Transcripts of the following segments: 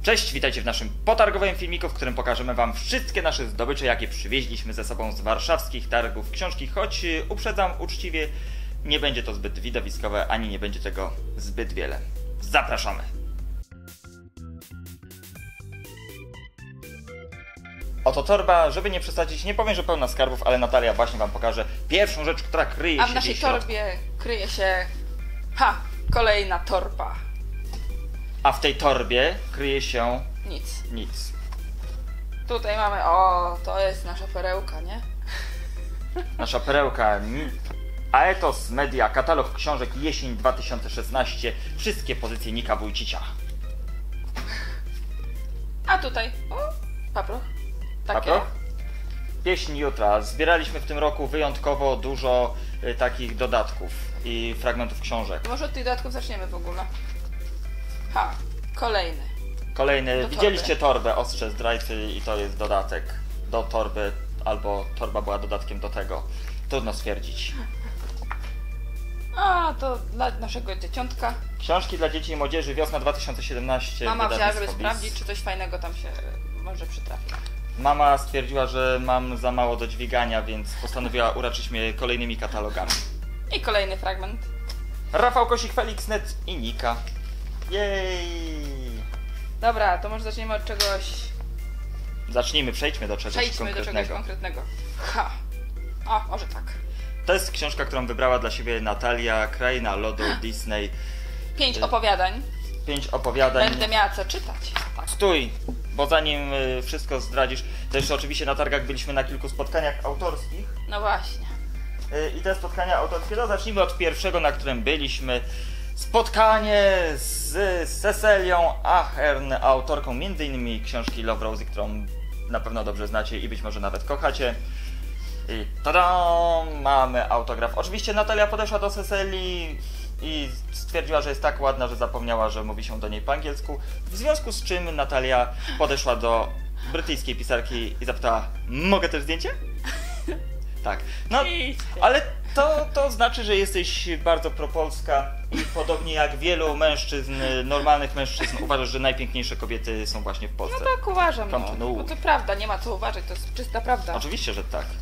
Cześć, witajcie w naszym potargowym filmiku, w którym pokażemy wam wszystkie nasze zdobycze, jakie przywieźliśmy ze sobą z warszawskich targów książki, choć uprzedzam uczciwie, nie będzie to zbyt widowiskowe, ani nie będzie tego zbyt wiele. Zapraszamy! Oto torba, żeby nie przesadzić, nie powiem, że pełna skarbów, ale Natalia właśnie wam pokaże pierwszą rzecz, która kryje się A w naszej torbie kryje się... kolejna torba. A w tej torbie kryje się... Nic. Tutaj mamy... to jest nasza perełka, nie? Nasza perełka... Aetos Media, katalog książek jesień 2016. Wszystkie pozycje Nika Wójcicia. A tutaj... paproch. Paproch? Pieśń jutra. Zbieraliśmy w tym roku wyjątkowo dużo takich dodatków i fragmentów książek. Może od tych dodatków zaczniemy w ogóle. Kolejny. Widzieliście torbę Ostrze Zdrajcy i to jest dodatek do torby, albo torba była dodatkiem do tego. Trudno stwierdzić. To dla naszego dzieciątka. Książki dla dzieci i młodzieży, wiosna 2017. Mama wzięła, żeby sprawdzić, czy coś fajnego tam się może przytrafi. Mama stwierdziła, że mam za mało do dźwigania, więc postanowiła uraczyć mnie kolejnymi katalogami. I kolejny fragment. Rafał Kosik, Felix Net i Nika. Jej! Dobra, to może zaczniemy od czegoś... Przejdźmy do czegoś konkretnego. Może tak. To jest książka, którą wybrała dla siebie Natalia, Kraina Lodu, Disney. 5 opowiadań. 5 opowiadań. Będę miała co czytać. Tak. Stój, bo zanim wszystko zdradzisz, to jeszcze oczywiście na targach byliśmy na kilku spotkaniach autorskich. No właśnie. I te spotkania autorskie, to zacznijmy od pierwszego, na którym byliśmy. Spotkanie z Cecilią Ahern, autorką m.in. książki Love Rosie, którą na pewno dobrze znacie i być może nawet kochacie. I tada! Mamy autograf. Oczywiście Natalia podeszła do Cecilii i stwierdziła, że jest tak ładna, że zapomniała, że mówi się do niej po angielsku. W związku z czym Natalia podeszła do brytyjskiej pisarki i zapytała: mogę też zdjęcie? Tak. No, ale to znaczy, że jesteś bardzo propolska i podobnie jak wielu mężczyzn, normalnych mężczyzn, uważasz, że najpiękniejsze kobiety są właśnie w Polsce. No tak uważam, bo to prawda, nie ma co uważać, to jest czysta prawda. Oczywiście, że tak.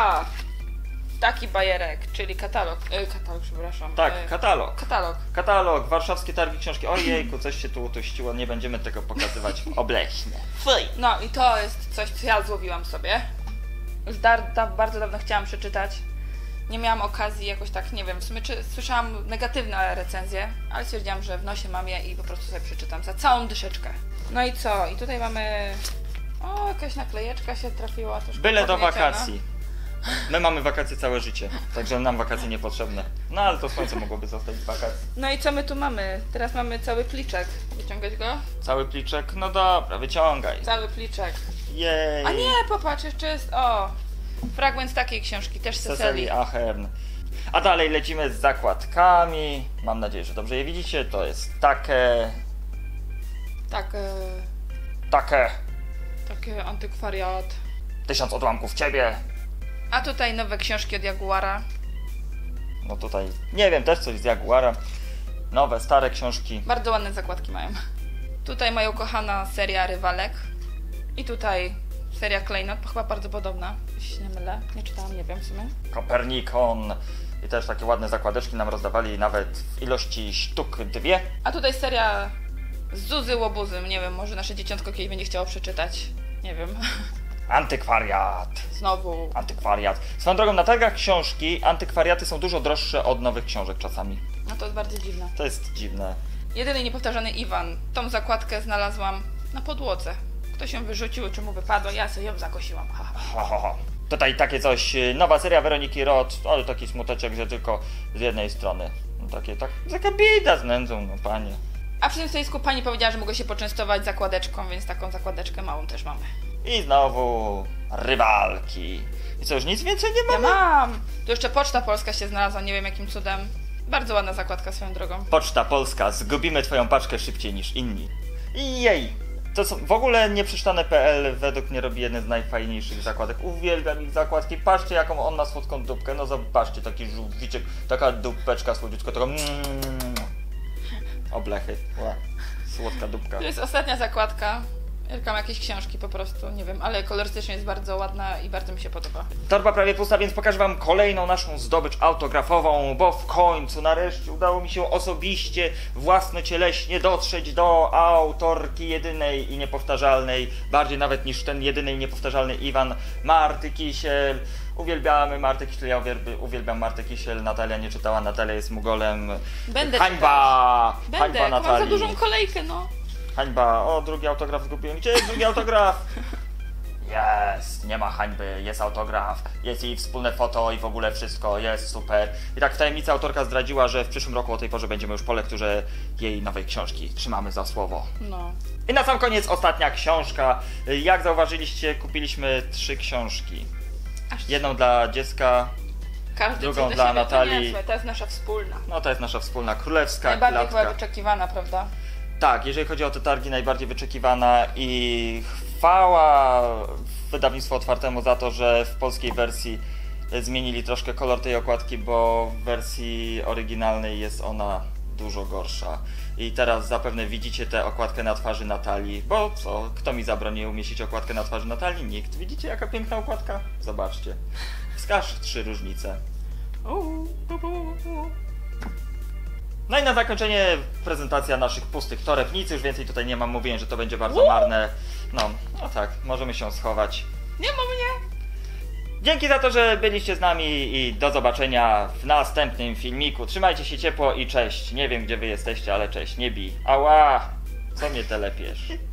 Taki bajerek, czyli katalog, przepraszam. Tak, katalog. Katalog, warszawskie targi książki. Ojejku, coś się tu utościło, nie będziemy tego pokazywać. Obleśne. Fuj. No i to jest coś, co ja złowiłam sobie. Już bardzo dawno chciałam przeczytać. Nie miałam okazji jakoś tak, nie wiem, w sumie słyszałam negatywne recenzje, ale stwierdziłam, że w nosie mam je i po prostu sobie przeczytam za całą dyszeczkę. No i co? I tutaj mamy... jakaś naklejeczka się trafiła. Byle do wakacji. My mamy wakacje całe życie, także nam wakacje niepotrzebne. No ale to słońce mogłoby zostać z wakacji. No i co my tu mamy? Teraz mamy cały pliczek. Wyciągać go? Cały pliczek? No dobra, wyciągaj. Cały pliczek. Jej. A nie, popatrz, jeszcze jest... fragment z takiej książki, też Cecilii Ahern. A dalej lecimy z zakładkami. Mam nadzieję, że dobrze je widzicie. To jest takie antykwariat. 1000 odłamków ciebie. A tutaj nowe książki od Jaguara. No tutaj, nie wiem, też coś z Jaguara. Nowe, stare książki. Bardzo ładne zakładki mają. Tutaj moja ukochana seria Rywalek. I tutaj seria Klejnot, chyba bardzo podobna, jeśli się nie mylę. Nie czytałam, nie wiem w sumie. Kopernikon. I też takie ładne zakładeczki nam rozdawali, nawet w ilości sztuk 2. A tutaj seria Zuzy Łobuzy. Nie wiem, może nasze dzieciątko kiedyś będzie chciało przeczytać. Nie wiem. Antykwariat. Znowu. Antykwariat. Swoją drogą, na targach książki antykwariaty są dużo droższe od nowych książek czasami. No to jest bardzo dziwne. To jest dziwne. Jedyny niepowtarzany Iwan. Tą zakładkę znalazłam na podłodze. Ktoś ją wyrzucił, czy mu wypadło, ja sobie ją zakosiłam. Tutaj takie coś, nowa seria Weroniki Roth, ale taki smuteczek, że tylko z jednej strony. No taka bieda z nędzą, no panie. A przy tym stoisku pani powiedziała, że mogę się poczęstować zakładeczką, więc taką zakładeczkę małą też mamy. I znowu rywalki. I co, już nic więcej nie mamy? Ja mam! Tu jeszcze Poczta Polska się znalazła, nie wiem jakim cudem. Bardzo ładna zakładka swoją drogą. Poczta Polska, zgubimy twoją paczkę szybciej niż inni. I jej! To są w ogóle nieprzeczytane.pl według mnie robi jeden z najfajniejszych zakładek. Uwielbiam ich zakładki. Patrzcie, jaką on ma słodką dupkę. No zobaczcie, taki żółwiczek, taka dupeczka słodziutka, taka... Oblechy. Słodka dupka. To jest ostatnia zakładka. Erkam jakieś książki po prostu, nie wiem, ale kolorystycznie jest bardzo ładna i bardzo mi się podoba. Torba prawie pusta, więc pokażę wam kolejną naszą zdobycz autografową, bo w końcu, nareszcie udało mi się osobiście, własnocieleśnie dotrzeć do autorki jedynej i niepowtarzalnej, bardziej nawet niż ten jedyny i niepowtarzalny Iwan, Marty Kisiel. Uwielbiamy Martę Kisiel, ja uwielbiam Martę Kisiel, Natalia nie czytała, Natalia jest mugolem. Będę Hańba! Będę, Hańba mam za Natalii. dużą kolejkę, no. Hańba, o, drugi autograf zgubiłem. Gdzie jest drugi autograf? Jest, nie ma hańby, jest autograf, jest jej wspólne foto i w ogóle wszystko, jest super. I tak w tajemnicy autorka zdradziła, że w przyszłym roku o tej porze będziemy już po lekturze jej nowej książki. Trzymamy za słowo. No. I na sam koniec ostatnia książka. Jak zauważyliście, kupiliśmy 3 książki. Aż Jedną dla dziecka, każdy drugą coś do dla siebie, Natalii. To, nie, słuchaj, to jest nasza wspólna. no to jest nasza wspólna królewska Najbardziej klatka. chyba wyczekiwana, prawda? Tak, jeżeli chodzi o te targi, najbardziej wyczekiwana i chwała wydawnictwu otwartemu za to, że w polskiej wersji zmienili troszkę kolor tej okładki, bo w wersji oryginalnej jest ona dużo gorsza. I teraz zapewne widzicie tę okładkę na twarzy Natalii, bo co, kto mi zabroni umieścić okładkę na twarzy Natalii? Nikt. Widzicie jaka piękna okładka? Zobaczcie. Wskaż 3 różnice. No i na zakończenie prezentacja naszych pustych toreb. Nic już więcej tutaj nie mam, mówiłem, że to będzie bardzo marne. No tak, możemy się schować. Nie ma mnie! Dzięki za to, że byliście z nami i do zobaczenia w następnym filmiku. Trzymajcie się ciepło i cześć. Nie wiem gdzie wy jesteście, ale cześć, nie bij. Ała! Co mnie telepiesz?